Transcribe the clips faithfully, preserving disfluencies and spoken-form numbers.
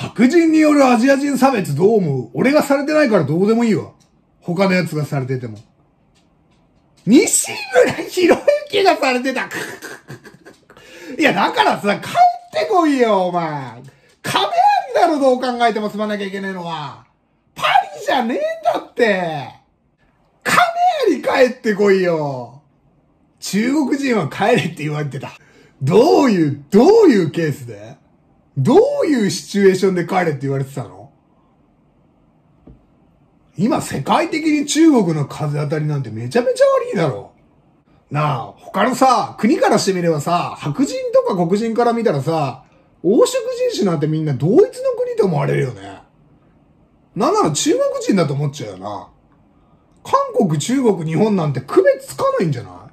白人によるアジア人差別どう思う？俺がされてないからどうでもいいわ。他のやつがされてても。西村博之がされてた。いや、だからさ、帰ってこいよ、お前。亀有だろ、どう考えても住まなきゃいけねえのは。パリじゃねえんだって。亀有帰ってこいよ。中国人は帰れって言われてた。どういう、どういうケースで？どういうシチュエーションで帰れって言われてたの？今世界的に中国の風当たりなんてめちゃめちゃ悪いだろ。なあ、他のさ、国からしてみればさ、白人とか黒人から見たらさ、黄色人種なんてみんな同一の国と思われるよね。なんなら中国人だと思っちゃうよな。韓国、中国、日本なんて区別つかないんじゃない？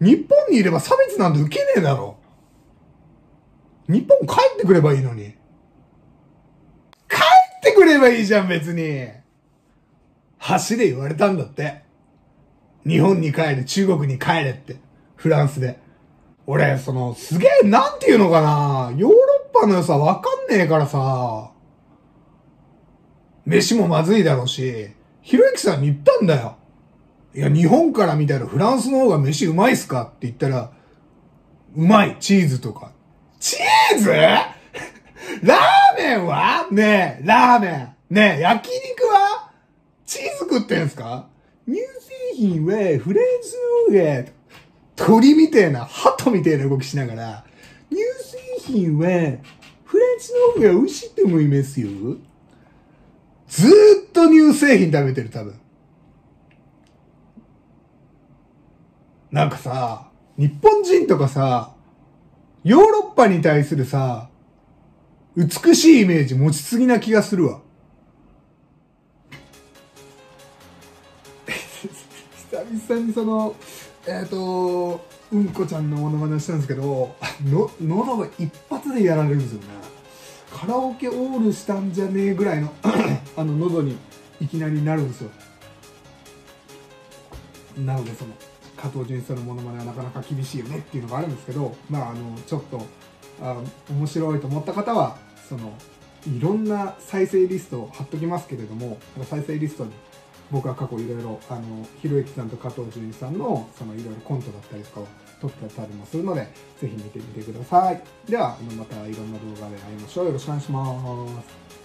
日本にいれば差別なんて受けねえだろ。日本帰ってくればいいのに。帰ってくればいいじゃん、別に。橋で言われたんだって。日本に帰れ、中国に帰れって。フランスで。俺、その、すげえ、なんていうのかな。ヨーロッパの良さわかんねえからさ。飯もまずいだろうし、ひろゆきさんに言ったんだよ。いや、日本から見たらフランスの方が飯うまいっすかって言ったら、うまい、チーズとか。チーズ？ラーメンはねえ、ラーメン。ねえ、焼肉はチーズ食ってんすか？乳製品はフランスの方が、鳥みてえな、鳩みてえな動きしながら、乳製品はフランスの方が美味しいと思いますよ。ずーっと乳製品食べてる、多分。なんかさ、日本人とかさ、ヨーロッパに対するさ、美しいイメージ持ちすぎな気がするわ。久々にその、えっと、うんこちゃんのモノマネしたんですけど、の、喉が一発でやられるんですよね。カラオケオールしたんじゃねえぐらいの、あの喉にいきなりなるんですよ。なのでその、加藤純一さんのモノマネはなかなか厳しいよねっていうのがあるんですけど、まああの、ちょっと、あ面白いと思った方は、その、いろんな再生リストを貼っときますけれども、再生リストに僕は過去いろいろ、あの、ひろゆきさんと加藤純一さんの、そのいろいろコントだったりとかを撮ってたりもするので、ぜひ見てみてください。では、またいろんな動画で会いましょう。よろしくお願いします。